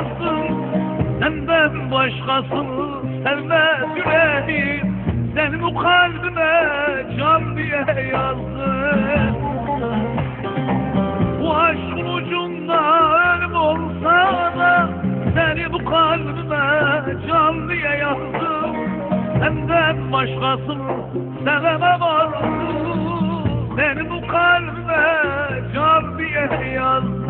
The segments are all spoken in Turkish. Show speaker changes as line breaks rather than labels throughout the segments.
yaşarsın. Senden başkasını sevmez yüreğim. Seni bu kalbime can diye yazdım. Bu aşkın ucunda ölüm olsa da seni bu kalbime can diye yazdım. Senden başkasını sevemem artık. Seni bu kalbime can diye yazdım.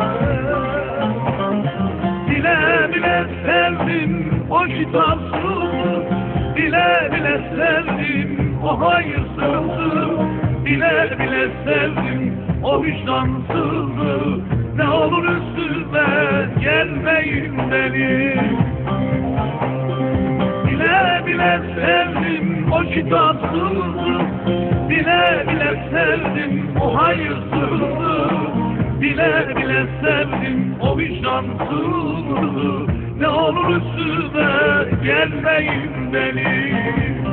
Bile bile sevdim o kitapsızı, bile bile sevdim o hayırsızı, bile bile sevdim o vicdansızı. Ne olur üstüme gelmeyin benim. Bile bile sevdim o kitapsızı, bile bile sevdim o hayırsızı, bile bile sevdim o vicdansızı. Ne olur üstüme gelmeyin benim.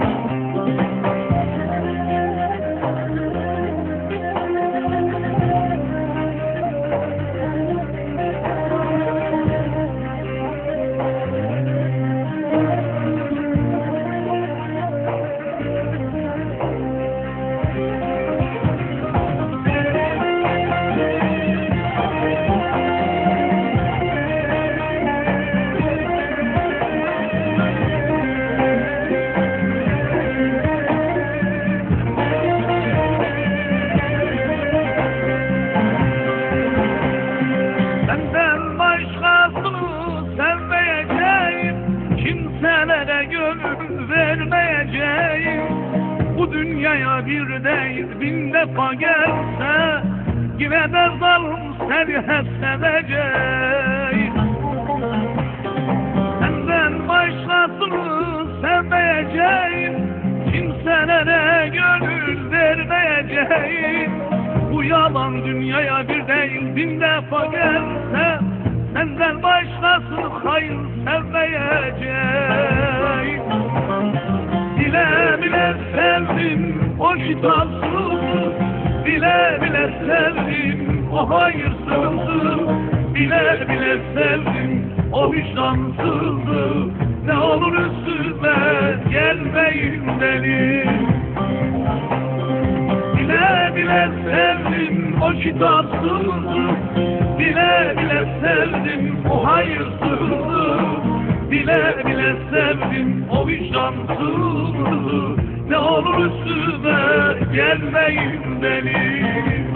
Gönül vermeyeceğim. Bu dünyaya bir değil bin defa gelse yine de zalim seni hep seveceğim. Senden başkasını sevmeyeceğim. Kimselere gönül vermeyeceğim. Bu yalan dünyaya bir değil bin defa gelse senden başkasını hayır sevmeyeceğim. Bile bile sevdim o kitapsızı, bile bile sevdim o hayırsızı, bile bile sevdim o vicdansızı. Ne olur üstüme gelmeyin benim. Bile bile sevdim o kitapsızı, bile bile sevdim o hayırsızı, bile bile sevdim o vicdansızı. Ne olur üstüme gelmeyin benim.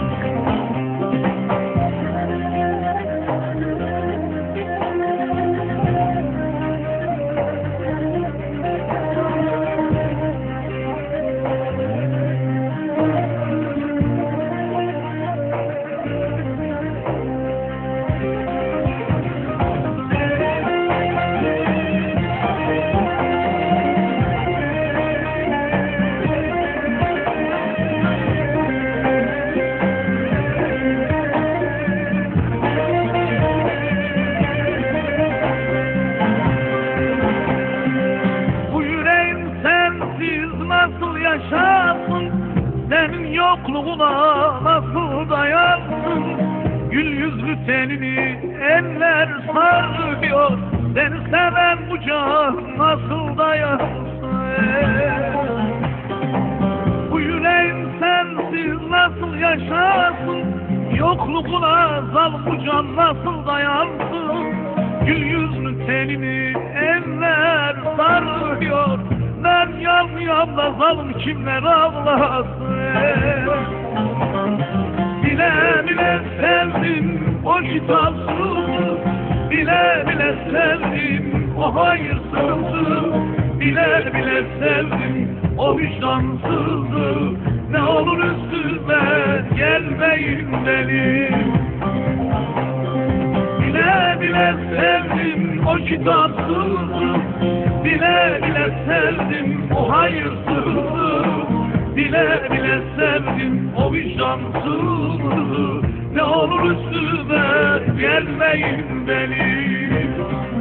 Nasıl yaşarsın, senin yokluğuna nasıl dayansın? Gül yüzlü tenini eller sarıyor, seni seven bu can nasıl dayansın? Bu yüreğin sensiz nasıl yaşarsın? Yokluğuna zalim bu can nasıl dayansın? Gül yüzlü tenini eller sarıyor, ben yanmıyorum da zalim kimler ağlasın? Bile bile sevdim o kitapsızı, bile bile sevdim o hayırsızı, bile bile sevdim o vicdansızı. Ne olur üstüme gelmeyin benim. Bile bile sevdim o kitapsızı, bile bile sevdim o hayırsızı, bile bile sevdim o vicdansızı. Ne olur üstüme gelmeyin benim.